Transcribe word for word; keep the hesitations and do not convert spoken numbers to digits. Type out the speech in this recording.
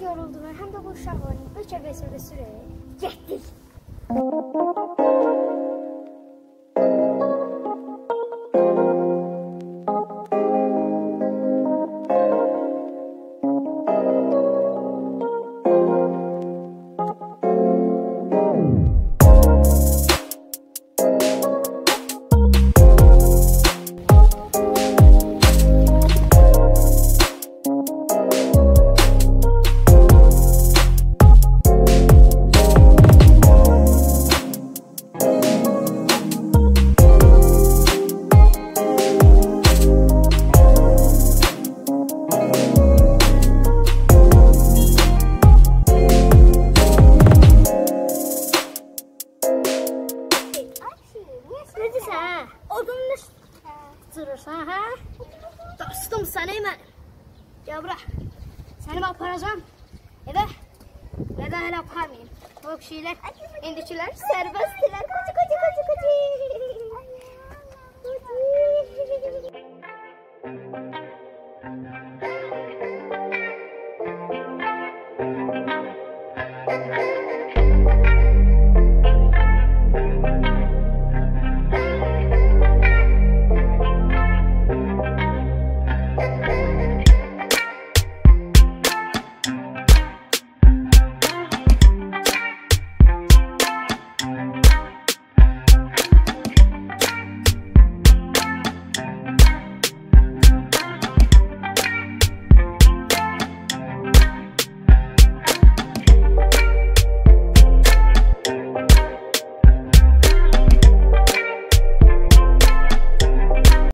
yoruldular. Hem de bu uşağın üç əbəsədə sürəyə getdik. Ha? Dostum sen hemen. Gel bırak. Seni ben aparacağım eve. Neden öyle yapamayayım? Bu şeyler, indikiler serbestler. Kocu kocu kocu kocu. Kocu.